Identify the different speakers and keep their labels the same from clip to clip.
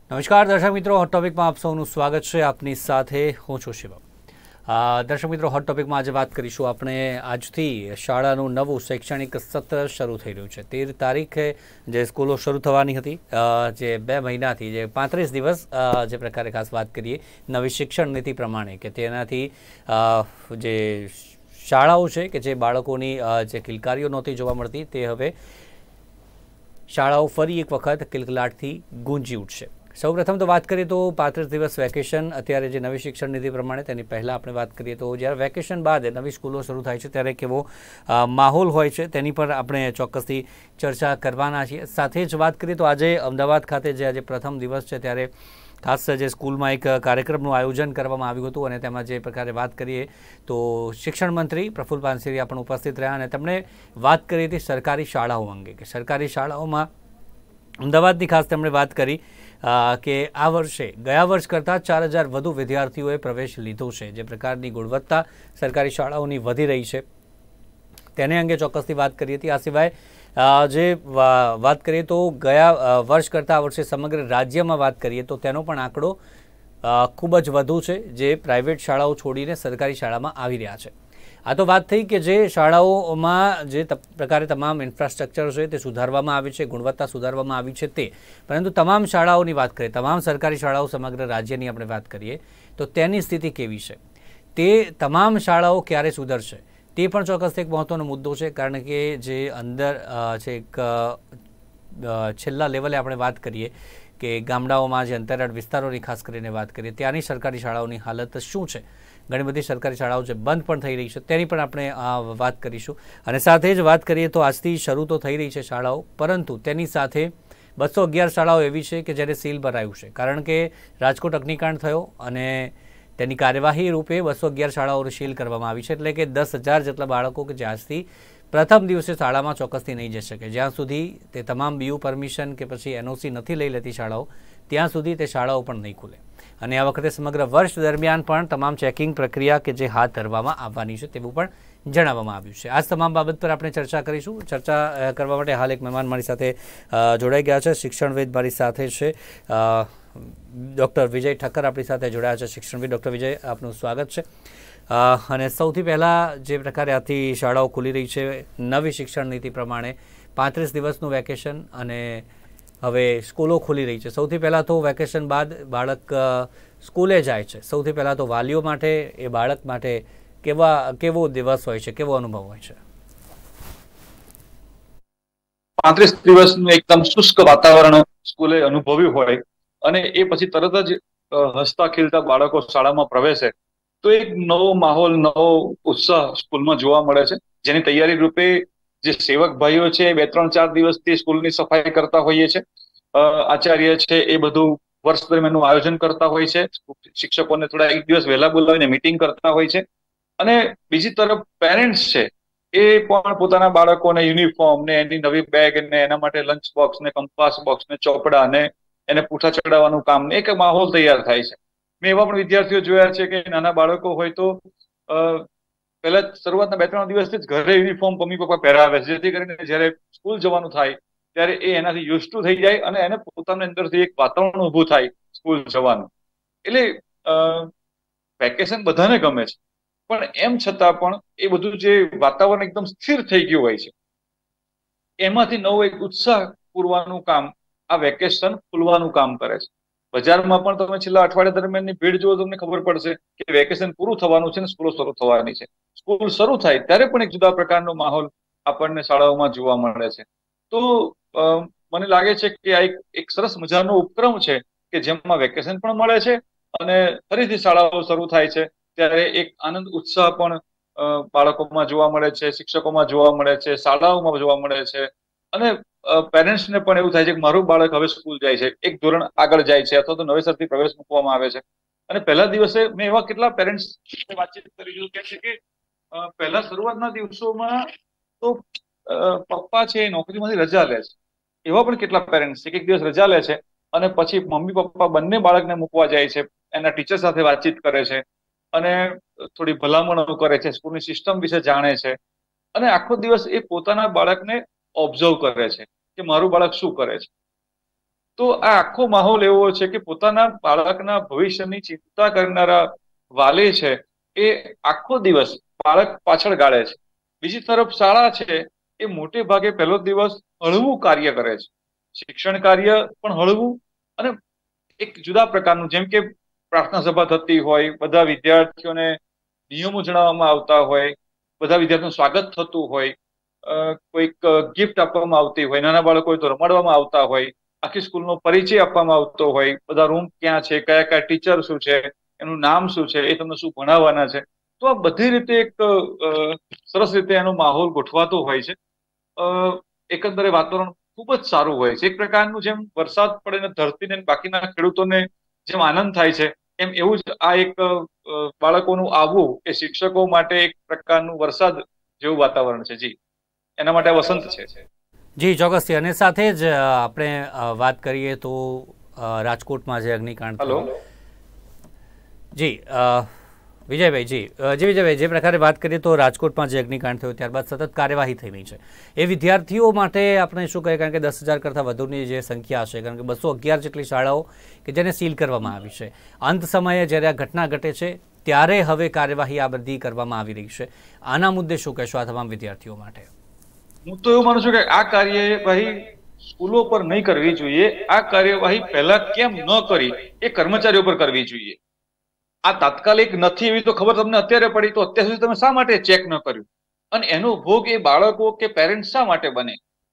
Speaker 1: નમસ્કાર દર્શક મિત્રો, હોટ ટોપિકમાં આપ સૌનું સ્વાગત છે. આપની સાથે હું છું શિવમ. દર્શક મિત્રો, હોટ ટોપિકમાં આજે વાત કરીશું આપણે આજથી શાળાનું નવું શૈક્ષણિક સત્ર શરૂ થઈ રહ્યું છે. 13 તારીખે જે સ્કૂલો શરૂ થવાની હતી, જે 2 મહિનાથી જે 35 દિવસ જે પ્રકારે ખાસ વાત કરીએ નવી શિક્ષણ નીતિ પ્રમાણે કે તેનાથી જે શાળાઓ છે કે જે બાળકોની જે કિલકારીઓ નહોતી જોવા મળતી તે હવે શાળાઓ ફરી એક વખત કિલકલાટથી ગુંજી ઉઠશે. સૌપ્રથમ તો વાત કરીએ તો 35 દિવસ વેકેશન અત્યારે જે નવી શિક્ષણ નીતિ પ્રમાણે તેની પહેલાં આપણે વાત કરીએ તો જ્યારે વેકેશન બાદ નવી સ્કૂલો શરૂ થાય છે ત્યારે કેવો માહોલ હોય છે તેની પર આપણે ચોક્કસથી ચર્ચા કરવાના છીએ. સાથે જ વાત કરીએ તો આજે અમદાવાદ ખાતે જે આજે પ્રથમ દિવસ છે ત્યારે ખાસ જે સ્કૂલમાં એક કાર્યક્રમનું આયોજન કરવામાં આવ્યું હતું અને તેમાં જે પ્રકારે વાત કરીએ તો શિક્ષણ મંત્રી પ્રફુલ્લ પાનસેરિયા પણ ઉપસ્થિત રહ્યા અને તેમણે વાત કરી હતી સરકારી શાળાઓ અંગે કે સરકારી શાળાઓમાં અમદાવાદની ખાસ તેમણે વાત કરી કે આ વર્ષે ગયા વર્ષ કરતાં 4000 વધુ વિદ્યાર્થીઓએ પ્રવેશ લીધો છે. જે પ્રકારની ગુણવત્તા સરકારી શાળાઓની વધી રહી છે તેને અંગે ચોક્કસથી વાત કરી હતી. આ સિવાય જે વાત કરીએ તો ગયા વર્ષ કરતાં આ વર્ષે સમગ્ર રાજ્યમાં વાત કરીએ તો તેનો પણ આંકડો ખૂબ જ વધુ છે જે પ્રાઇવેટ શાળાઓ છોડીને સરકારી શાળામાં આવી રહ્યા છે. આ તો વાત થઈ કે જે શાળાઓમાં જે પ્રકારે તમામ ઇન્ફ્રાસ્ટ્રક્ચર છે તે સુધારવામાં આવી છે, ગુણવત્તા સુધારવામાં આવી છે તે, પરંતુ તમામ શાળાઓની વાત કરીએ, તમામ સરકારી શાળાઓ સમગ્ર રાજ્યની આપણે વાત કરીએ તો તેની સ્થિતિ કેવી છે, તે તમામ શાળાઓ ક્યારે સુધરશે તે પણ ચોક્કસ એક મહત્ત્વનો મુદ્દો છે. કારણ કે જે અંદર છે એક છેલ્લા લેવલે આપણે વાત કરીએ કે ગામડાઓમાં જે અંતરિયાળ વિસ્તારોની ખાસ કરીને વાત કરીએ ત્યાંની સરકારી શાળાઓની હાલત શું છે. ઘણી બધી સરકારી શાળાઓ જે બંધ પણ થઈ રહી છે તેની પણ આપણે વાત કરીશું. અને સાથે જ વાત કરીએ તો આજથી શરૂ તો થઈ રહી છે શાળાઓ, પરંતુ તેની સાથે 211 શાળાઓ એવી છે કે જેને સીલ ભરાયું છે. કારણ કે રાજકોટ અગ્નિકાંડ થયો અને તેની કાર્યવાહી રૂપે 211 શાળાઓને સીલ કરવામાં આવી છે. એટલે કે 10,000 જેટલા બાળકો કે જે આજથી પ્રથમ દિવસે શાળામાં ચોક્કસથી નહીં જઈ શકે. જ્યાં સુધી તે તમામ બીયુ પરમિશન કે પછી એનઓસી નથી લઈ લેતી શાળાઓ, ત્યાં સુધી તે શાળાઓ પણ નહીં ખુલે. અને આ વખતે સમગ્ર વર્ષ દરમિયાન પણ તમામ ચેકિંગ પ્રક્રિયા કે જે હાથ ધરવામાં આવવાની છે તેવું પણ જણાવવામાં આવ્યું છે. આ તમામ બાબત પર આપણે ચર્ચા કરીશું. ચર્ચા કરવા માટે હાલ એક મહેમાન મારી સાથે જોડાઈ ગયા છે. શિક્ષણવિદ મારી સાથે છે ડૉક્ટર વિજય ઠક્કર આપણી સાથે જોડાયા છે. શિક્ષણવિદ ડૉક્ટર વિજય, આપનું સ્વાગત છે. અને સૌથી પહેલાં જે પ્રકારે આથી શાળાઓ ખુલી રહી છે નવી શિક્ષણ નીતિ પ્રમાણે 35 દિવસનું વેકેશન અને હવે સ્કૂલો ખુલી રહી છે. સૌથી પહેલાં તો વેકેશન બાદ બાળક સ્કૂલે જાય છે, સૌથી પહેલાં તો વાલીઓ માટે, એ બાળક માટે કેવો દિવસ હોય છે, કેવો અનુભવ હોય છે?
Speaker 2: 35 દિવસનું એકદમ શુષ્ક વાતાવરણ સ્કૂલે અનુભવ્યું હોય અને એ પછી તરત જ હસતા ખીલતા બાળકો શાળામાં પ્રવેશે તો એક નવો માહોલ, નવો ઉત્સાહ સ્કૂલમાં જોવા મળે છે. જેની તૈયારી રૂપે જે સેવક ભાઈઓ છે 2-3-4 દિવસથી સ્કૂલની સફાઈ કરતા હોઈએ છે. આચાર્ય છે એ બધું વર્ષ દરમિયાનનું આયોજન કરતા હોય છે. શિક્ષકોને થોડા એક દિવસ વહેલા બોલાવીને મીટિંગ કરતા હોય છે. અને બીજી તરફ પેરેન્ટ્સ છે એ પણ પોતાના બાળકોને યુનિફોર્મ ને એની નવી બેગ ને એના માટે લંચ બોક્સ ને કંપાસ બોક્સ ને ચોપડા ને એને પૂઠા ચડાવવાનું કામ ને એક માહોલ તૈયાર થાય છે. મેં એવા પણ વિદ્યાર્થીઓ જોયા છે કે નાના બાળકો હોય તો પહેલા શરૂઆતના 2-3 દિવસથી જ ઘરે યુનિફોર્મ મમ્મી પપ્પા પહેરાવે છે, જેથી કરીને જયારે સ્કૂલ જવાનું થાય ત્યારે એ એનાથી યુઝ ટુ થઈ જાય અને એને પોતાની અંદરથી એક વાતાવરણ ઊભું થાય સ્કૂલ જવાનું. એટલે વેકેશન બધાને ગમે છે, પણ એમ છતાં પણ એ બધું જે વાતાવરણ એકદમ સ્થિર થઈ ગયું હોય છે એમાંથી નવો એક ઉત્સાહ પૂરવાનું કામ આ વેકેશન ખુલવાનું કામ કરે છે. બજારમાં પણ તમે છેલ્લા અઠવાડિયા દરમિયાનની ભીડ જુઓ તમને ખબર પડશે કે વેકેશન પૂરું થવાનું છે ને સ્કૂલો શરૂ થવાની છે. સ્કૂલ શરૂ થાય ત્યારે પણ એક જુદા પ્રકારનો માહોલ આપણને શાળાઓમાં જોવા મળે છે. તો મને લાગે છે કે આ એક સરસ મજાનો ઉપક્રમ છે કે જેમાં વેકેશન પણ મળે છે અને ફરીથી શાળાઓ શરૂ થાય છે ત્યારે એક આનંદ ઉત્સાહ પણ બાળકોમાં જોવા મળે છે, શિક્ષકોમાં જોવા મળે છે, શાળાઓમાં જોવા મળે છે. અને પેરેન્ટ્સને પણ એવું થાય છે કે મારું બાળક હવે સ્કૂલ જાય છે, એક ધોરણ આગળ જાય છે અથવા તો નવેસરથી પ્રવેશ મૂકવામાં આવે છે. અને પહેલા દિવસે મેં એવા કેટલા પેરેન્ટ્સ વાતચીત કરી કે પહેલા શરૂઆતના દિવસોમાં તો પપ્પા છે એ નોકરીમાંથી રજા લે છે. એવા પણ કેટલા પેરેન્ટ્સ છે કે એક દિવસ રજા લે છે અને પછી મમ્મી પપ્પા બંને બાળકને મૂકવા જાય છે, એના ટીચર સાથે વાતચીત કરે છે અને થોડી ભલામણો કરે છે, સ્કૂલની સિસ્ટમ વિશે જાણે છે અને આખો દિવસ એ પોતાના બાળકને ઓબ્ઝર્વ કરે છે કે મારું બાળક શું કરે છે. તો આ આખો માહોલ એવો છે કે પોતાના બાળકના ભવિષ્યની ચિંતા કરનારા વાલી છે એ આખો દિવસ બાળક પાછળ ગાળે છે. બીજી તરફ શાળા છે એ મોટે ભાગે પહેલો દિવસ હળવું કાર્ય કરે છે, શિક્ષણ કાર્ય પણ હળવું અને એક જુદા પ્રકારનું, જેમ કે પ્રાર્થના સભા થતી હોય, બધા વિદ્યાર્થીઓને નિયમો જણાવવામાં આવતા હોય, બધા વિદ્યાર્થીઓનું સ્વાગત થતું હોય, કોઈક ગિફ્ટ આપવામાં આવતી હોય, નાના બાળકો હોય તો રમાડવામાં આવતા હોય, આખી સ્કૂલનો પરિચય આપવામાં આવતો હોય, બધા રૂમ ક્યાં છે, કયા કયા ટીચર શું છે, એનું નામ શું છે, એ તમને શું ભણાવવાના છે. તો આ બધી રીતે એક સરસ રીતે એનો માહોલ ગોઠવાતો હોય છે. એકંદરે વાતાવરણ ખૂબ જ સારું હોય છે. એક પ્રકારનું જેમ વરસાદ પડે ને ધરતીને બાકીના ખેડૂતોને જેમ આનંદ થાય છે, એમ એવું જ આ એક બાળકોનું આવવું એ શિક્ષકો માટે એક પ્રકારનું વરસાદ જેવું વાતાવરણ છે. જી, એના માટે વસંત છે.
Speaker 1: જી ચોક્કસથી. અને સાથે જ આપણે વાત કરીએ તો રાજકોટમાં જે અગ્નિકાંડ થયો. જી વિજયભાઈ, વિજયભાઈ, જે પ્રકારે વાત કરીએ તો રાજકોટમાં જે અગ્નિકાંડ થયો ત્યારબાદ સતત કાર્યવાહી થઈ રહી છે, એ વિદ્યાર્થીઓ માટે આપણે શું કહીએ? કારણ કે 10,000 કરતાં વધુની જે સંખ્યા છે, કારણ કે 211 જેટલી શાળાઓ કે જેને સીલ કરવામાં આવી છે, અંત સમયે જ્યારે આ ઘટના ઘટે છે ત્યારે હવે કાર્યવાહી આ બધી કરવામાં આવી રહી છે. આના મુદ્દે શું કહેશો આ તમામ વિદ્યાર્થીઓ માટે?
Speaker 2: હું તો એવું માનું છું કે આ કાર્યવાહી સ્કૂલો પર નહીં કરવી જોઈએ. આ કાર્યવાહી પહેલા કેમ ન કરી એ કર્મચારીઓ પર કરવી જોઈએ. આ તાત્કાલિક નથી એવી તો ખબર તમને અત્યારે પડી, તો અત્યાર સુધી તમે શા માટે ચેક ન કર્યું? અને એનો ભોગ એ બાળકો કે પેરેન્ટ્સ શા માટે બને?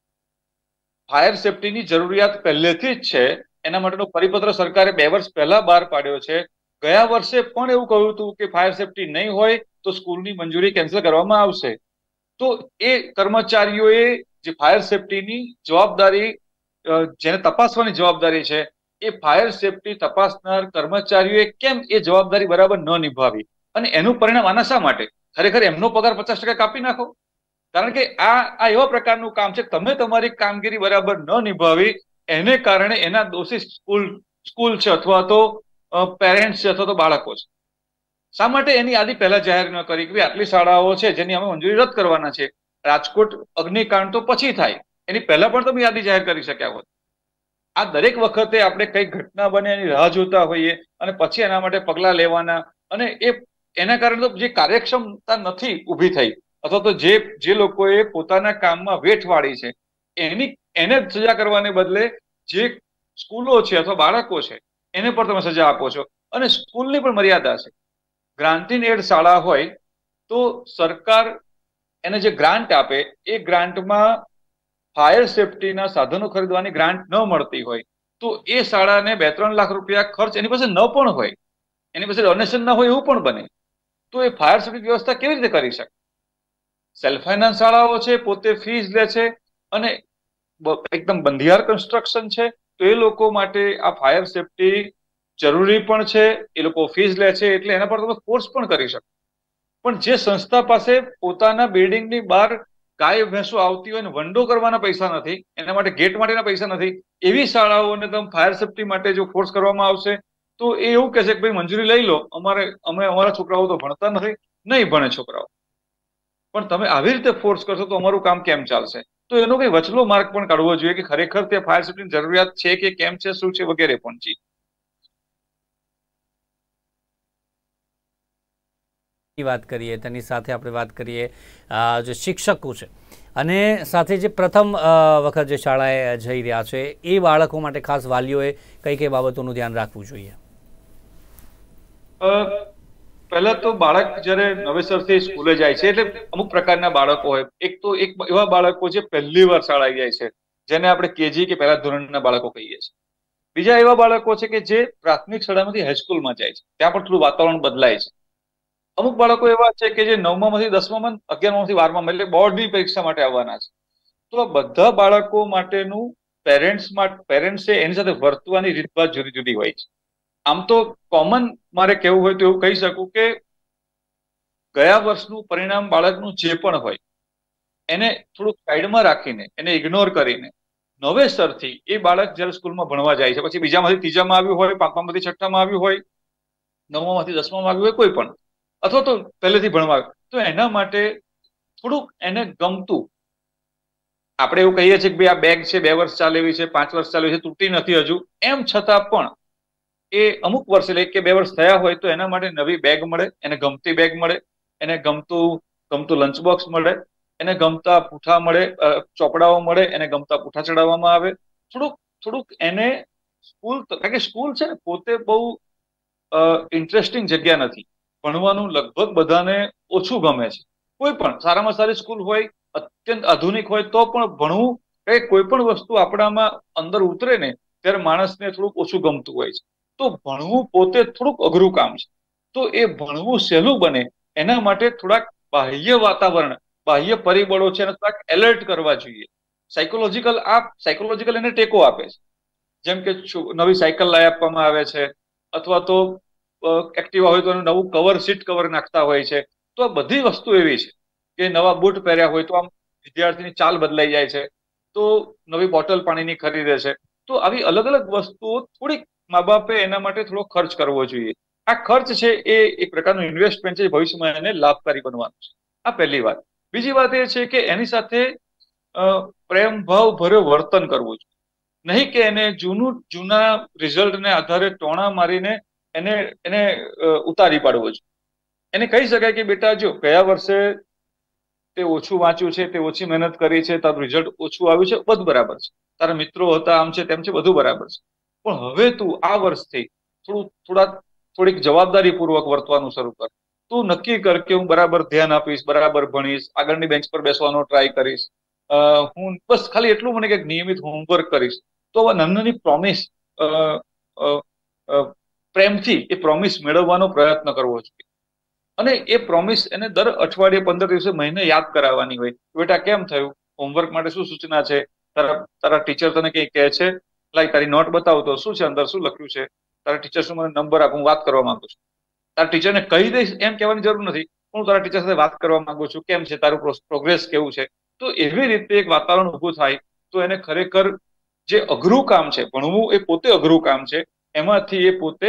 Speaker 2: ફાયર સેફટીની જરૂરિયાત પહેલેથી જ છે. એના માટેનો પરિપત્ર સરકારે 2 વર્ષ પહેલા બહાર પાડ્યો છે. ગયા વર્ષે પણ એવું કહ્યું હતું કે ફાયર સેફટી નહીં હોય તો સ્કૂલની મંજૂરી કેન્સલ કરવામાં આવશે. તો એ કર્મચારીઓએ જે ફાયર સેફટીની જવાબદારી, જેને તપાસવાની જવાબદારી છે, એ ફાયર સેફટી તપાસનાર કર્મચારીઓએ કેમ એ જવાબદારી બરાબર ન નિભાવી? અને એનું પરિણામ આના શા માટે? ખરેખર એમનો પગાર 50% કાપી નાખો. કારણ કે આ એવા પ્રકારનું કામ છે, તમે તમારી કામગીરી બરાબર ન નિભાવી, એને કારણે એના દોષી સ્કૂલ છે અથવા તો પેરેન્ટ્સ છે અથવા તો બાળકો છે. શા માટે એની યાદી પહેલા જાહેર ન કરી કે આટલી શાળાઓ છે જેની અમે મંજૂરી રદ કરવાના છે? રાજકોટ અગ્નિકાંડ તો પછી થાય, એની પહેલા પણ તમે યાદી જાહેર કરી શક્યા હોત. આ દરેક વખતે આપણે કઈ ઘટના બને એની રાહ જોતા હોઈએ અને પછી એના માટે પગલા લેવાના, અને એના કારણે તો જે કાર્યક્ષમતા નથી ઊભી થઈ, અથવા તો જે લોકોએ પોતાના કામમાં વેઠ વાળી છે એને સજા કરવાને બદલે જે સ્કૂલો છે અથવા બાળકો છે એને પણ તમે સજા આપો છો. અને સ્કૂલની પણ મર્યાદા છે. ગ્રાન્ટીન એડ શાળા હોય તો સરકાર એને જે ગ્રાન્ટ આપે એ ગ્રાન્ટમાં ફાયર સેફટીના સાધનો ખરીદવાની ગ્રાન્ટ ન મળતી હોય તો એ શાળાને 2-3 લાખ રૂપિયા ખર્ચ એની પાસે ન પણ હોય, એની પાસે ડોનેશન ના હોય એવું પણ બને, તો એ ફાયર સેફટી વ્યવસ્થા કેવી રીતે કરી શકે? સેલ્ફ ફાઇનાન્સ શાળાઓ છે, પોતે ફીસ લે છે અને એકદમ બંધિયાર કન્સ્ટ્રક્શન છે, તો એ લોકો માટે આ ફાયર સેફટી જરૂરી પણ છે. એ લોકો ફીસ લે છે એટલે એના પર તમે કોર્સ પણ કરી શકો. પણ જે સંસ્થા પાસે પોતાના બિલ્ડિંગની બહાર ગાય ભેંસો આવતી હોય ને વંડો કરવાના પૈસા નથી, એના માટે ગેટ માટેના પૈસા નથી, એવી શાળાઓને તમે ફાયર સેફટી માટે જો ફોર્સ કરવામાં આવશે તો એ એવું કહેશે કે ભાઈ મંજૂરી લઈ લો, અમારા છોકરાઓ તો ભણતા નથી, નહીં ભણે છોકરાઓ, પણ તમે આવી રીતે ફોર્સ કરશો તો અમારું કામ કેમ ચાલશે? તો એનો કઈ વચલો માર્ગ પણ કાઢવો જોઈએ કે ખરેખર ત્યાં ફાયર સેફટીની જરૂરિયાત છે કે કેમ છે, શું છે, વગેરે પણ. જી,
Speaker 1: વાત કરીએ તેની સાથે આપણે વાત કરીએ જે શિક્ષકો છે અને સાથે જે પ્રથમ વખત જે શાળાએ જઈ રહ્યા છે એ બાળકો માટે ખાસ વાલીઓએ કઈ કઈ બાબતોનું ધ્યાન રાખવું જોઈએ?
Speaker 2: પહેલા તો બાળક જ્યારે નવેસરથી સ્કૂલે જાય છે એટલે અમુક પ્રકારના બાળકો હોય. એક એવા બાળકો જે પહેલી વાર શાળાએ જાય છે, જેને આપણે કેજી કે પહેલા ધોરણના બાળકો કહીએ છીએ. બીજા એવા બાળકો છે કે જે પ્રાથમિક શાળામાંથી હાઈસ્કૂલમાં જાય છે, ત્યાં પણ થોડું વાતાવરણ બદલાય છે. અમુક બાળકો એવા છે કે જે 9માંથી 10માં, 11માંથી 12માં એટલે બોર્ડની પરીક્ષા માટે આવવાના છે. તો આ બધા બાળકો માટેનું પેરેન્ટ્સે એની સાથે વર્તવાની રીતભાત જુદી જુદી હોય છે. આમ તો કોમન મારે કેવું હોય તો એવું કહી શકું કે ગયા વર્ષનું પરિણામ બાળકનું જે પણ હોય એને થોડુંક સાઈડમાં રાખીને, એને ઇગ્નોર કરીને નવેસરથી એ બાળક જયારે સ્કૂલમાં ભણવા જાય છે, પછી બીજામાંથી ત્રીજામાં આવ્યું હોય, 5મામાંથી 6મામાં આવ્યું હોય, 9મામાંથી 10મામાં આવ્યું હોય, કોઈ પણ, અથવા તો પહેલેથી ભણવા, તો એના માટે થોડુંક એને ગમતું આપણે એવું કહીએ છીએ કે ભાઈ આ બેગ છે 2 વર્ષ ચાલે એવી છે, 5 વર્ષ ચાલે છે, તૂટી નથી હજુ, એમ છતાં પણ એ અમુક વર્ષ એટલે 1 કે 2 વર્ષ થયા હોય તો એના માટે નવી બેગ મળે, એને ગમતી બેગ મળે, એને ગમતું લંચ બોક્સ મળે, એને ગમતા પૂઠા મળે, ચોપડાઓ મળે, એને ગમતા પૂઠા ચડાવવામાં આવે. થોડુંક એને સ્કૂલ, કારણ કે સ્કૂલ છે ને પોતે બહુ ઇન્ટરેસ્ટિંગ જગ્યા નથી. ભણવાનું લગભગ બધાને ઓછું ગમે છે. કોઈ પણ સારામાં સારી સ્કૂલ હોય, અત્યંત આધુનિક હોય તો પણ ભણવું, કોઈ પણ વસ્તુ આપણામાં અંદર ઉતરે ને ત્યારે માણસને થોડુંક ઓછું ગમતું હોય છે. તો ભણવું પોતે થોડુંક અઘરું કામ છે. તો એ ભણવું સહેલું બને એના માટે થોડાક બાહ્ય વાતાવરણ, બાહ્ય પરિબળો છે એને થોડાક એલર્ટ કરવા જોઈએ. સાયકોલોજીકલ એને ટેકો આપે છે. જેમ કે નવી સાયકલ લાવી આપવામાં આવે છે, અથવા તો એક્ટિવા હોય તો નવું સીટ કવર નાખતા હોય છે. તો આ બધી વસ્તુ એવી છે કે નવા બૂટ પહેર્યા હોય તો આમ વિદ્યાર્થીની ચાલ બદલાઈ જાય છે, તો નવી બોટલ પાણીની ખરીદે છે. તો આવી અલગ અલગ વસ્તુઓ થોડીક મા બાપે એના માટે થોડો ખર્ચ કરવો જોઈએ. આ ખર્ચ છે એ એક પ્રકારનું ઇન્વેસ્ટમેન્ટ છે, ભવિષ્યમાં એને લાભકારી બનવાનું છે. આ પહેલી વાત. બીજી વાત એ છે કે એની સાથે પ્રેમ ભાવ ભર્યો વર્તન કરવું જોઈએ. નહીં કે એને જૂના રિઝલ્ટને આધારે ટોણા મારીને એને ઉતારી પાડવો જોઈએ. એને કહી શકાય કે બેટા જો ગયા વર્ષે તે ઓછું વાંચ્યું છે, તે ઓછી મહેનત કરી છે, તારું રિઝલ્ટ ઓછું આવ્યું છે, બધું બરાબર છે, તારા મિત્રો હતા, આમ છે તેમ છે, બધું બરાબર છે, પણ હવે તું આ વર્ષથી થોડીક જવાબદારી પૂર્વક વર્તવાનું શરૂ કર. તું નક્કી કર કે હું બરાબર ધ્યાન આપીશ, બરાબર ભણીશ, આગળની બેન્ચ પર બેસવાનો ટ્રાય કરીશ, હું બસ ખાલી એટલું મને કે નિયમિત હોમવર્ક કરીશ. તો નાની પ્રોમિસ પ્રેમથી એ પ્રોમિસ મેળવવાનો પ્રયત્ન કરવો જોઈએ. અને એ પ્રોમિસ એને દર અઠવાડિયે 15 દિવસે મહિને યાદ કરાવવાની હોય. બેટા કેમ થયું, હોમવર્ક માટે શું સૂચના છે, તારા ટીચર તને કઈ કહે છે, લાઈ તારી નોટ બતાવ તો શું છે, અંદર શું લખ્યું છે, તારા ટીચર શું મને નંબર આપ, હું વાત કરવા માંગુ છું. તારા ટીચરને કહી દઈશ એમ કહેવાની જરૂર નથી, હું તારા ટીચર સાથે વાત કરવા માંગુ છું, કેમ છે તારું પ્રોગ્રેસ કેવું છે. તો એવી રીતે એક વાતાવરણ ઊભું થાય તો એને ખરેખર જે અઘરું કામ છે ભણવું, એ પોતે અઘરું કામ છે, એમાંથી એ પોતે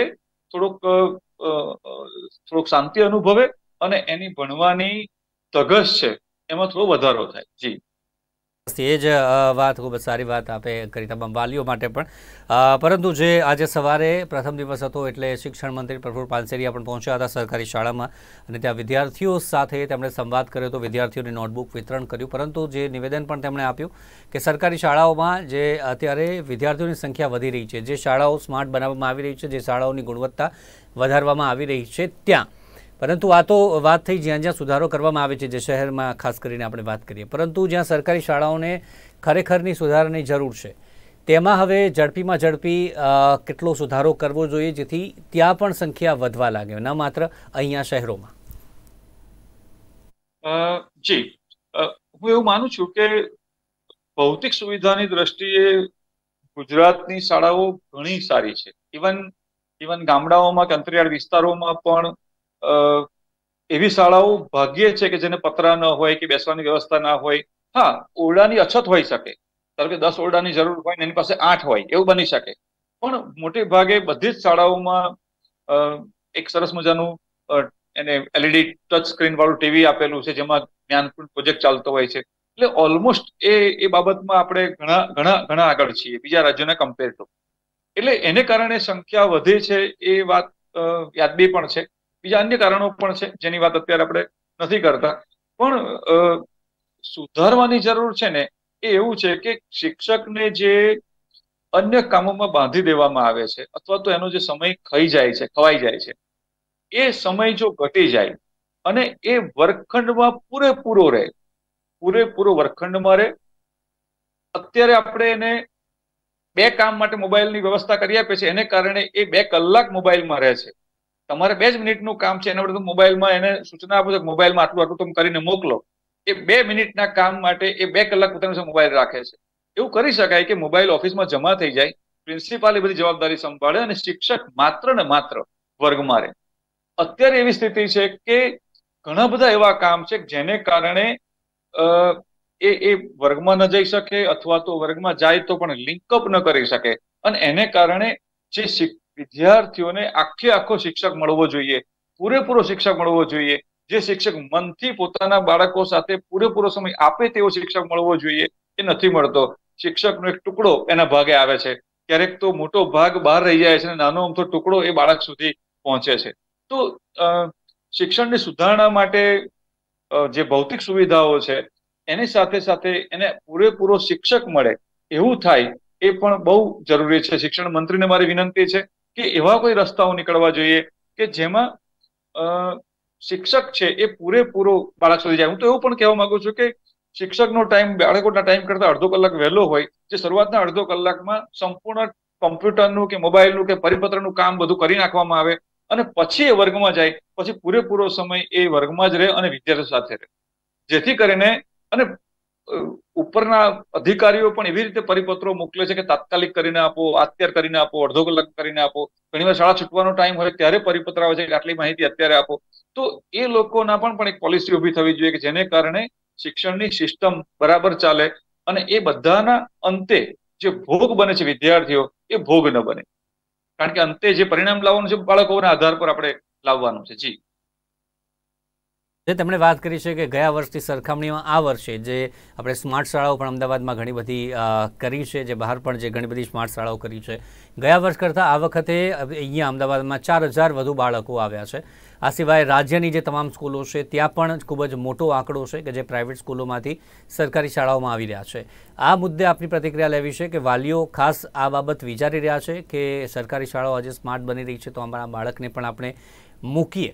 Speaker 2: થોડુંક શાંતિ અનુભવે અને એની ભણવાની ધગશ છે એમાં થોડો વધારો થાય. જી,
Speaker 1: એ જ વાત ખૂબ જ સારી વાત આપે કરી તમામ વાલીઓ માટે પણ. પરંતુ જે આજે સવારે પ્રથમ દિવસ હતો એટલે શિક્ષણ મંત્રી પ્રફુલ્લ પાનસેરિયા પણ પહોંચ્યા હતા સરકારી શાળામાં અને ત્યાં વિદ્યાર્થીઓ સાથે તેમણે સંવાદ કર્યો હતો, વિદ્યાર્થીઓને નોટબુક વિતરણ કર્યું. પરંતુ જે નિવેદન પણ તેમણે આપ્યું કે સરકારી શાળાઓમાં જે અત્યારે વિદ્યાર્થીઓની સંખ્યા વધી રહી છે, જે શાળાઓ સ્માર્ટ બનાવવામાં આવી રહી છે, જે શાળાઓની ગુણવત્તા વધારવામાં આવી રહી છે ત્યાં, પરંતુ આ તો વાત થઈ જ્યાં જ્યાં સુધારો કરવામાં આવે છે, જે શહેરમાં ખાસ કરીને આપણે વાત કરીએ, પરંતુ જ્યાં સરકારી શાળાઓને ખરેખરની સુધારાની જરૂર છે તેમાં હવે ઝડપીમાં ઝડપી કેટલો સુધારો કરવો જોઈએ જેથી ત્યાં પણ સંખ્યા વધવા લાગે, ન માત્ર અહીંયા શહેરોમાં.
Speaker 2: જી, હું એવું માનું છું કે ભૌતિક સુવિધાની દ્રષ્ટિએ ગુજરાતની શાળાઓ ઘણી સારી છે. ઇવન ગામડાઓમાં કે અંતરિયાળ વિસ્તારોમાં પણ એવી શાળાઓ ભાગ્યે છે કે જેને પતરા ન હોય કે બેસવાની વ્યવસ્થા ના હોય. હા, ઓરડાની અછત હોઈ શકે, ધારો કે 10 ઓરડાની જરૂર હોય ને એની પાસે 8 હોય, એવું બની શકે. પણ મોટે ભાગે બધી જ શાળાઓમાં એક સરસ મજાનું એને એલઈડી ટચ સ્ક્રીન વાળું ટીવી આપેલું છે જેમાં જ્ઞાનપૂર્ણ પ્રોજેક્ટ ચાલતો હોય છે. એટલે ઓલમોસ્ટ એ બાબતમાં આપણે ઘણા આગળ છીએ બીજા રાજ્યોના કમ્પેર ટુ. એટલે એને કારણે સંખ્યા વધે છે એ વાત યાદબી પણ છે. બીજા અન્ય કારણો પણ છે જેની વાત અત્યારે આપણે નથી કરતા. પણ સુધારવાની જરૂર છે ને એ એવું છે કે શિક્ષકને જે અન્ય કામોમાં બાંધી દેવામાં આવે છે અથવા તો એનો જે સમય ખવાઈ જાય છે, એ સમય જો ઘટી જાય અને એ વર્ગખંડમાં પૂરેપૂરો વર્ગખંડમાં રહે. અત્યારે આપણે એને 2 કામ માટે મોબાઈલની વ્યવસ્થા કરી આપે છે, એને કારણે એ 2 કલાક મોબાઈલમાં રહે છે. તમારે 2 જ મિનિટનું કામ છે, એના બદલે મોબાઈલમાં એને સૂચના આપો છો મોબાઈલમાં આટલું તમે કરીને મોકલો. એ 2 મિનિટના કામ માટે એ 2 કલાક પોતાનો મોબાઈલ રાખે છે. એવું કરી શકાય કે મોબાઈલ ઓફિસમાં જમા થઈ જાય, પ્રિન્સિપાલ એ બધી જવાબદારી સંભાળે અને શિક્ષક માત્ર ને માત્ર વર્ગમાં રહે. અત્યારે એવી સ્થિતિ છે કે ઘણા બધા એવા કામ છે જેને કારણે એ વર્ગમાં ન જઈ શકે અથવા તો વર્ગમાં જાય તો પણ લિંકઅપ ન કરી શકે અને એને કારણે જે વિદ્યાર્થીઓને આખો શિક્ષક મળવો જોઈએ, પૂરેપૂરો શિક્ષક મળવો જોઈએ, જે શિક્ષક મનથી પોતાના બાળકો સાથે પૂરેપૂરો સમય આપે તેવો શિક્ષક મળવો જોઈએ. એ નથી મળતો. શિક્ષકનો એક ટુકડો એના ભાગે આવે છે, ક્યારેક તો મોટો ભાગ બહાર રહી જાય છે અને નાનો અમથો ટુકડો એ બાળક સુધી પહોંચે છે. તો શિક્ષણની સુધારણા માટે જે ભૌતિક સુવિધાઓ છે એની સાથે સાથે એને પૂરેપૂરો શિક્ષક મળે એવું થાય એ પણ બહુ જરૂરી છે. શિક્ષણ મંત્રીને મારી વિનંતી છે કે એવા કોઈ રસ્તાઓ નીકળવા જોઈએ કે જેમાં શિક્ષક છે એ પૂરેપૂરો બાળક સુધી જાય. હું તો એવું પણ કહેવા માંગુ છું કે શિક્ષકનો ટાઈમ બાળકોના ટાઈમ કરતા અડધો કલાક વહેલો હોય, જે શરૂઆતના અડધો કલાકમાં સંપૂર્ણ કોમ્પ્યુટરનું કે મોબાઈલનું કે પરિપત્રનું કામ બધું કરી નાખવામાં આવે અને પછી એ વર્ગમાં જાય, પછી પૂરેપૂરો સમય એ વર્ગમાં જ રહે અને વિદ્યાર્થીઓ સાથે રહે, જેથી કરીને અને ઉપરના અધિકારીઓ પણ એવી રીતે પરિપત્રો મોકલે છે કે તાત્કાલિક કરીને આપો, અત્યારે કરીને આપો, અડધો કલાક કરીને આપો. ઘણી વાર શાળા છૂટવાનો ટાઈમ હોય ત્યારે પરિપત્ર આવે છે કે આટલી માહિતી અત્યારે આપો. તો એ લોકોના પણ એક પોલિસી ઉભી થવી જોઈએ કે જેને કારણે શિક્ષણની સિસ્ટમ બરાબર ચાલે અને એ બધાના અંતે જે ભોગ બને છે વિદ્યાર્થીઓ, એ ભોગ ન બને. કારણ કે અંતે જે પરિણામ લાવવાનું છે બાળકોના આધાર પર આપણે લાવવાનું છે. જી,
Speaker 1: જે તેમણે વાત કરી છે કે ગયા વર્ષની સરખામણીમાં આ વર્ષે જે આપણે સ્માર્ટ શાળાઓ પણ અમદાવાદમાં ઘણી બધી કરી છે, જે બહાર પણ જે ઘણી બધી સ્માર્ટ શાળાઓ કરી છે, ગયા વર્ષ કરતાં આ વખતે અહીંયા અમદાવાદમાં 4000 વધુ બાળકો આવ્યા છે. આ સિવાય રાજ્યની જે તમામ સ્કૂલો છે ત્યાં પણ ખૂબ જ મોટો આંકડો છે કે જે પ્રાઇવેટ સ્કૂલોમાંથી સરકારી શાળાઓમાં આવી રહ્યા છે. આ મુદ્દે આપની પ્રતિક્રિયા લેવી છે કે વાલીઓ ખાસ આ બાબત વિચારી રહ્યા છે કે સરકારી શાળાઓ આજે સ્માર્ટ બની રહી છે તો અમારા બાળકને પણ આપણે મૂકીએ.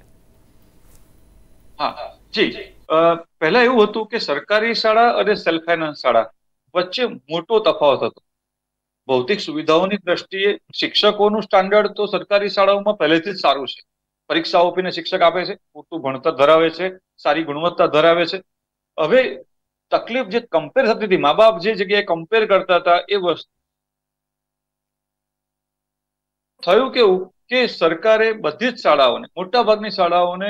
Speaker 2: હા જી, પહેલા એવું હતું કે સરકારી શાળા અને સેલ્ફ ફાઇનાન્સ શાળા વચ્ચે મોટો તફાવત હતો. ભૌતિક સુવિધાઓની દ્રષ્ટિએ શિક્ષકોનું સ્ટાન્ડર્ડ તો સરકારી શાળાઓમાં પહેલેથી જ સારું છે. પરીક્ષાઓ આપીને શિક્ષક આપે છે, પૂરતું ભણતર ધરાવે છે, સારી ગુણવત્તા ધરાવે છે. હવે તકલીફ જે કમ્પેર થતી હતી, મા બાપ જે જગ્યાએ કમ્પેર કરતા હતા એ વસ્તુ થયું કેવું કે સરકારે બધી જ શાળાઓને, મોટા ભાગની શાળાઓને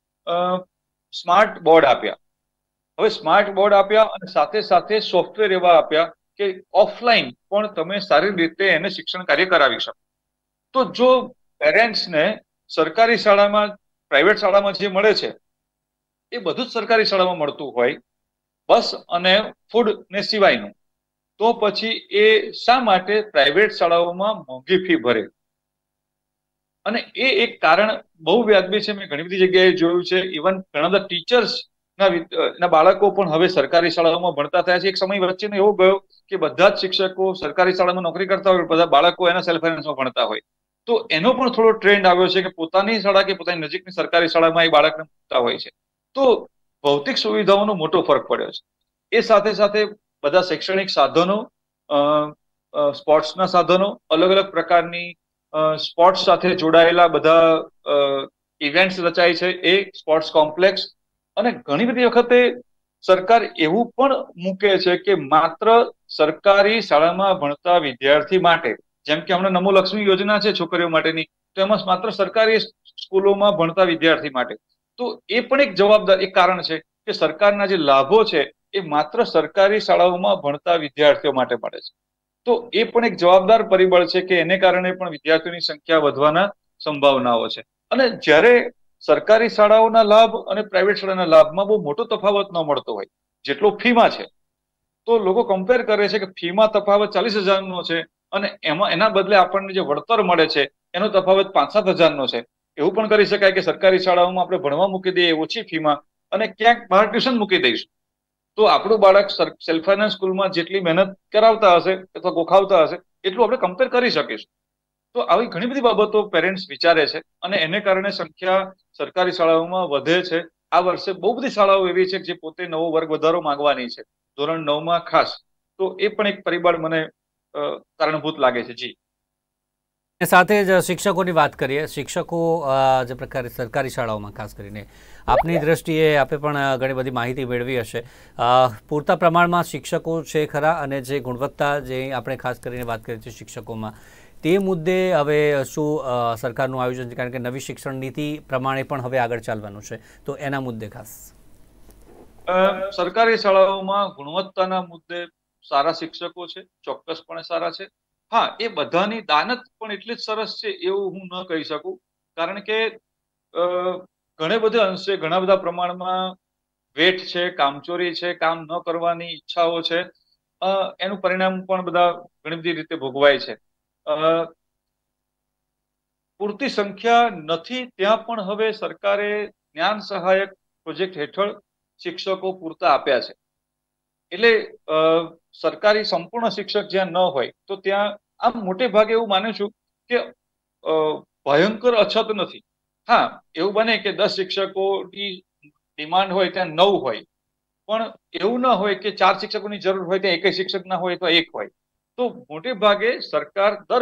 Speaker 2: સ્માર્ટ બોર્ડ આપ્યા. હવે સ્માર્ટ બોર્ડ આપ્યા અને સાથે સાથે સોફ્ટવેર એવા આપ્યા કે ઓફલાઈન પણ તમે સારી રીતે એને શિક્ષણ કાર્ય કરાવી શકો. તો જો પેરેન્ટ્સને સરકારી શાળામાં, પ્રાઇવેટ શાળામાં જે મળે છે એ બધું જ સરકારી શાળામાં મળતું હોય, બસ અને ફૂડ ને સિવાયનું, તો પછી એ શા માટે પ્રાઇવેટ શાળાઓમાં મોંઘી ફી ભરે? અને એ એક કારણ બહુ વ્યાજબી છે. મેં ઘણી બધી જગ્યાએ જોયું છે. ઇવન ઘણા બધા ટીચર્સ ના બાળકો પણ હવે સરકારી શાળાઓમાં ભણતા થયા છે. એક સમય વચ્ચેનો એવો ગયો કે બધા જ શિક્ષકો સરકારી શાળામાં નોકરી કરતા હોય, બધા બાળકો એના સેલ્ફ ફાઇનાન્સમાં ભણતા હોય. તો એનો પણ થોડો ટ્રેન્ડ આવ્યો છે કે પોતાની શાળા કે પોતાની નજીકની સરકારી શાળામાં એ બાળકને મૂકતા હોય છે. તો ભૌતિક સુવિધાઓનો મોટો ફરક પડ્યો છે. એ સાથે સાથે બધા શૈક્ષણિક સાધનો, સ્પોર્ટ્સના સાધનો, અલગ અલગ પ્રકારની સ્પોર્ટ્સ સાથે જોડાયેલા બધા ઇવેન્ટ્સ રચાય છે, એ સ્પોર્ટ્સ કોમ્પ્લેક્સ. અને ઘણી બધી વખતે સરકાર એવું પણ મૂકે છે કે માત્ર સરકારી શાળામાં ભણતા વિદ્યાર્થી માટે, જેમ કે હમણાં નમો લક્ષ્મી યોજના છે છોકરીઓ માટેની, તો એમાં માત્ર સરકારી સ્કૂલોમાં ભણતા વિદ્યાર્થી માટે. તો એ પણ એક જવાબદાર એક કારણ છે કે સરકારના જે લાભો છે એ માત્ર સરકારી શાળાઓમાં ભણતા વિદ્યાર્થીઓ માટે મળે છે. તો એ પણ એક જવાબદાર પરિબળ છે કે એને કારણે પણ વિદ્યાર્થીઓની સંખ્યા વધવાના સંભાવનાઓ છે. અને જ્યારે સરકારી શાળાઓના લાભ અને પ્રાઇવેટ શાળાના લાભમાં બહુ મોટો તફાવત ન મળતો હોય જેટલો ફીમાં છે, તો લોકો કમ્પેર કરે છે કે ફીમાં તફાવત 40,000 છે અને એના બદલે આપણને જે વળતર મળે છે એનો તફાવત 5-7 હજારનો છે. એવું પણ કરી શકાય કે સરકારી શાળાઓમાં આપણે ભણવા મૂકી દઈએ ઓછી ફીમાં અને ક્યાંક બહાર ટ્યુશન મૂકી દઈશું, તો આપણું બાળક સેલ્ફ ફાઇનાન્સ સ્કૂલમાં જેટલી મહેનત કરાવતા હશે અથવા ગોખાવતા હશે એટલું આપણે કમ્પેર કરી શકીશું. તો આવી ઘણી બધી બાબતો પેરેન્ટ્સ વિચારે છે અને એને કારણે સંખ્યા સરકારી શાળાઓમાં વધે છે. આ વર્ષે બહુ બધી શાળાઓ એવી છે જે પોતે નવો વર્ગ વધારો માંગવાની છે, ધોરણ 9માં ખાસ. તો એ પણ એક પરિબળ મને કારણભૂત લાગે છે. જી,
Speaker 1: સાથે જ શિક્ષકોની વાત કરીએ. શિક્ષકો જે પ્રકારે સરકારી શાળાઓમાં ખાસ કરીને આપની દ્રષ્ટિએ આપે પણ ઘણી બધી માહિતી મેળવી હશે, પૂરતા પ્રમાણમાં શિક્ષકો છે ખરા? અને જે ગુણવત્તા જે આપણે ખાસ કરીને વાત કરીએ છીએ શિક્ષકોમાં, તે મુદ્દે હવે શું સરકારનું આયોજન છે? કારણ કે નવી શિક્ષણ નીતિ પ્રમાણે પણ હવે આગળ ચાલવાનું છે, તો એના મુદ્દે ખાસ
Speaker 2: સરકારી શાળાઓમાં ગુણવત્તાના મુદ્દે સારા શિક્ષકો છે, ચોક્કસપણે સારા છે. હા, એ બધાની દાનત પણ એટલી જ સરસ છે એવું હું ન કહી શકું, કારણ કે ઘણે બધા અંશે ઘણા બધા પ્રમાણમાં વેઠ છે, કામચોરી છે, કામ ન કરવાની ઈચ્છાઓ છે. એનું પરિણામ પણ બધા ઘણી બધી રીતે ભોગવાય છે. પૂરતી સંખ્યા નથી ત્યાં પણ હવે સરકારે જ્ઞાન સહાયક પ્રોજેક્ટ હેઠળ શિક્ષકો પૂરતા આપ્યા છે. એટલે સરકારી સંપૂર્ણ શિક્ષક જ્યાં ન હોય તો ત્યાં આમ મોટે ભાગે એવું માનું છું કે ભયંકર અછત નથી. હા, એવું બને કે 10 શિક્ષકોની ડિમાન્ડ હોય ત્યાં 9 હોય, પણ એવું ના હોય કે 4 શિક્ષકોની જરૂર હોય ત્યાં એક શિક્ષક ના હોય તો 1 હોય. તો મોટે ભાગે સરકાર દર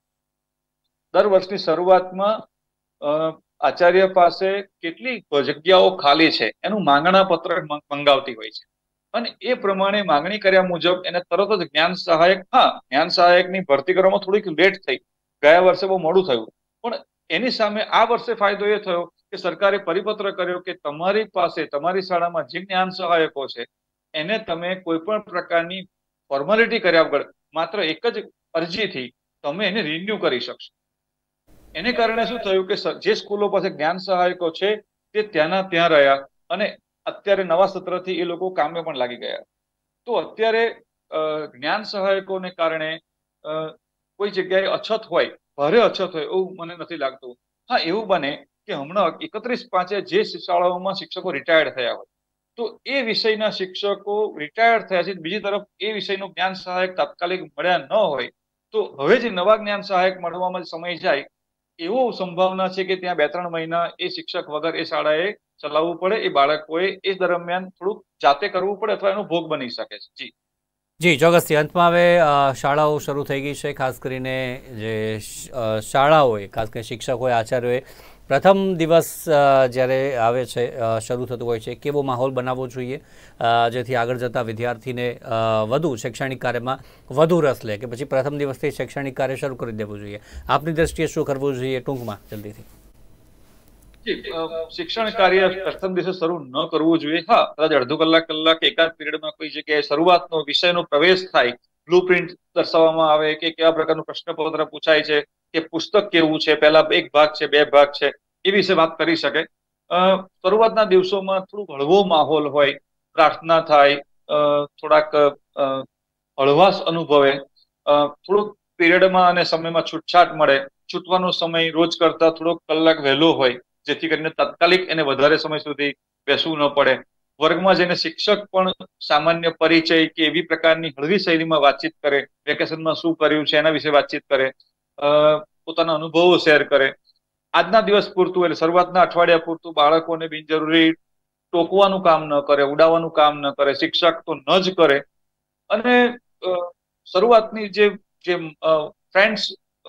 Speaker 2: વર્ષની શરૂઆતમાં આચાર્ય પાસે કેટલી જગ્યાઓ ખાલી છે એનું માંગણા પત્રક મંગાવતી હોય છે, અને એ પ્રમાણે માંગણી કર્યા મુજબ એને તરત જ જ્ઞાન સહાયકની ભરતી કરવામાં થોડીક લેટ થઈ, ગયા વર્ષે બહુ મોડું થયું, પણ એની સામે આ વર્ષે ફાયદો એ થયો કે સરકારે પરિપત્ર કર્યો કે તમારી પાસે તમારી શાળામાં જે જ્ઞાન સહાયકો છે એને તમે કોઈ પણ પ્રકારની ફોર્માલિટી કર્યા વગર માત્ર એક જ અરજીથી તમે એને રિન્યુ કરી શકશો. એને કારણે શું થયું કે જે સ્કૂલો પાસે જ્ઞાન સહાયકો છે તે ત્યાંના ત્યાં રહ્યા, અને અત્યારે નવા સત્રથી એ લોકો કામે પણ લાગી ગયા. તો અત્યારે જ્ઞાન સહાયકોને કારણે કોઈ જગ્યાએ અછત હોય, ભારે અછત હોય એવું મને નથી લાગતું. હા, એવું બને કે હમણાં 31/5 જે શાળાઓમાં શિક્ષકો રિટાયર્ડ થયા હોય તો એ વિષયના શિક્ષકો રિટાયર્ડ થયા છે, બીજી તરફ એ વિષયનું જ્ઞાન સહાયક તાત્કાલિક મળ્યા ન હોય તો હવે જે નવા જ્ઞાન સહાયક મળવામાં સમય જાય એવો સંભાવના છે કે ત્યાં 2-3 મહિના એ શિક્ષક વગર એ શાળાએ ચલાવવું પડે, એ બાળકોએ એ દરમિયાન થોડુંક જાતે કરવું પડે અથવા એનો ભોગ બની શકે છે.
Speaker 1: જી ચોક્કસથી. અંતમાં હવે શાળાઓ શરૂ થઈ ગઈ છે, ખાસ કરીને જે શાળાઓએ, ખાસ કરીને શિક્ષકોએ, આચાર્યોએ પ્રથમ દિવસ જ્યારે આવે છે, શરૂ થતું હોય છે, કેવો માહોલ બનાવવો જોઈએ જેથી આગળ જતા વિદ્યાર્થીને વધુ શૈક્ષણિક કાર્યમાં વધુ રસ લે, કે પછી પ્રથમ દિવસથી શૈક્ષણિક કાર્ય શરૂ કરી દેવું જોઈએ? આપની દ્રષ્ટિએ શું કરવું જોઈએ ટૂંકમાં, જલ્દીથી?
Speaker 2: શિક્ષણ કાર્ય પ્રથમ દિવસે શરૂ ન કરવું જોઈએ. હા, કદાચ અડધો કલાક એકાદ પીરિયડમાં કોઈ જગ્યાએ શરૂઆતનો વિષયનો પ્રવેશ થાય, બ્લુપ્રિન્ટ દર્શાવવામાં આવે કે કેવા પ્રકારનું પ્રશ્નપત્ર પૂછાય છે, કે પુસ્તક કેવું છે, પહેલા 1 ભાગ છે 2 ભાગ છે, એ વિશે વાત કરી શકે. શરૂઆતના દિવસોમાં થોડુંક હળવો માહોલ હોય, પ્રાર્થના થાય, થોડાક હળવાશ અનુભવે, થોડુંક પીરિયડમાં અને સમયમાં છૂટછાટ મળે, છૂટવાનો સમય રોજ કરતા થોડોક કલાક વહેલો હોય જેથી કરીને તાત્કાલિક એને વધારે સમય સુધી બેસવું ન પડે. વર્ગમાં જઈને શિક્ષક પણ સામાન્ય પરિચય કે એવી પ્રકારની હળવી શૈલીમાં વાતચીત કરે, વેકેશનમાં શું કર્યું છે એના વિશે વાતચીત કરે, પોતાના અનુભવો શેર કરે. આજના દિવસ પૂરતું, એટલે શરૂઆતના અઠવાડિયા પૂરતું બાળકોને બિનજરૂરી ટોકવાનું કામ ન કરે, ઉડાવવાનું કામ ન કરે, શિક્ષક તો ન જ કરે, અને શરૂઆતની જે ફ્રેન્ડ્સ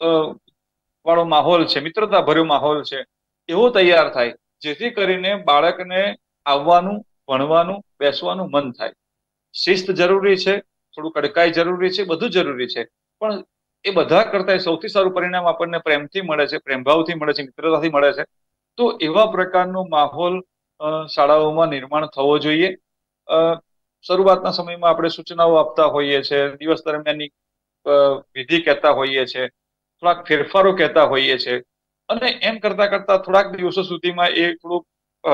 Speaker 2: વાળો માહોલ છે, મિત્રતા ભર્યો માહોલ છે, એવો તૈયાર થાય જેથી કરીને બાળકને આવવાનું, ભણવાનું, બેસવાનું મન થાય. શિસ્ત જરૂરી છે, થોડું કડકાઈ જરૂરી છે, બધું જરૂરી છે, પણ એ બધા કરતા સૌથી સારું પરિણામ આપણને પ્રેમથી મળે છે, પ્રેમભાવથી મળે છે, મિત્રતાથી મળે છે. તો એવા પ્રકારનો માહોલ શાળાઓમાં નિર્માણ થવો જોઈએ. શરૂઆતના સમયમાં આપણે સૂચનાઓ આપતા હોઈએ છીએ, દિવસ દરમિયાનની વિધિ કહેતા હોઈએ છીએ, થોડાક ફેરફારો કહેતા હોઈએ છીએ, અને એમ કરતા કરતા થોડાક દિવસો સુધીમાં એ થોડુંક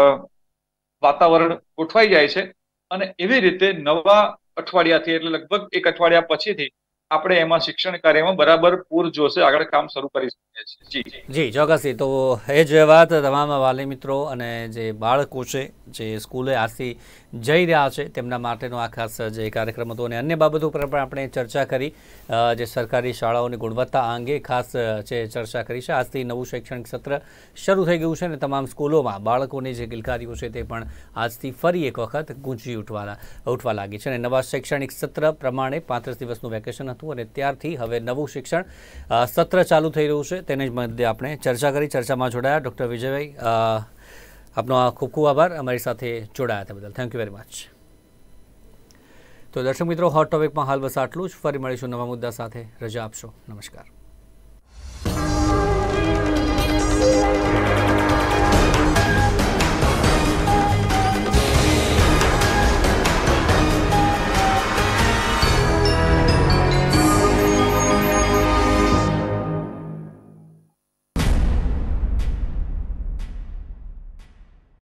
Speaker 2: વાતાવરણ ગોઠવાઈ જાય છે, અને એવી રીતે નવા અઠવાડિયાથી, એટલે લગભગ 1 અઠવાડિયા પછીથી આપણે એમાં શિક્ષણ કાર્યમાં બરાબર પૂરજોશે આગળ કામ શરૂ કરી શકીએ છીએ.
Speaker 1: જી ચોક્કસથી. તો એ જ વાત તમામ વાલી મિત્રો અને જે બાળકો છે જે સ્કૂલે આજથી જઈ રહ્યા છે તેમના માટેનો આ ખાસ જે કાર્યક્રમ હતો, અને અન્ય બાબતો પર પણ આપણે ચર્ચા કરી, જે સરકારી શાળાઓની ગુણવત્તા અંગે ખાસ જે ચર્ચા કરી છે. આજથી નવું શૈક્ષણિક સત્ર શરૂ થઈ ગયું છે અને તમામ સ્કૂલોમાં બાળકોની જે કિલકારીઓ છે તે પણ આજથી ફરી એક વખત ગૂંજી ઉઠવા લાગી છે, અને નવા શૈક્ષણિક સત્ર પ્રમાણે 35 દિવસનું વેકેશન હતું અને ત્યારથી હવે નવું શિક્ષણ સત્ર ચાલુ થઈ રહ્યું છે. તેને જ મધ્યે આપણે ચર્ચા કરી. ચર્ચામાં જોડાયા ડૉક્ટર વિજયભાઈ, આપનો ખૂબ ખૂબ આભાર અમારી સાથે જોડાયા તે બદલ. Thank you very much. તો દર્શક મિત્રો, હોટ ટોપિકમાં હાલ બસ આટલું જ. ફરી મળીશું નવા મુદ્દા સાથે. રજા આપશો. નમસ્કાર.